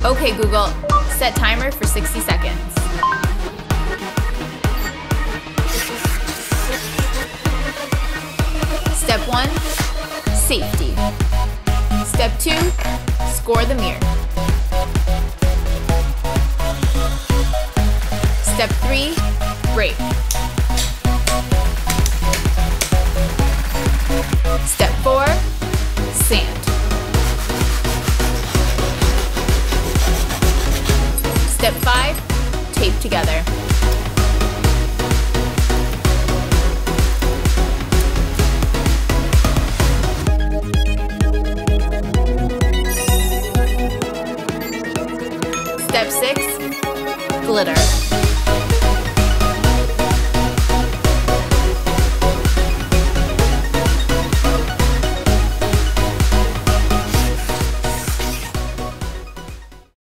Okay, Google, set timer for 60 seconds. Step 1, safety. Step 2, score the mirror. Step 3, break. Step 4, sand. Step 5, tape together. Step 6, glitter.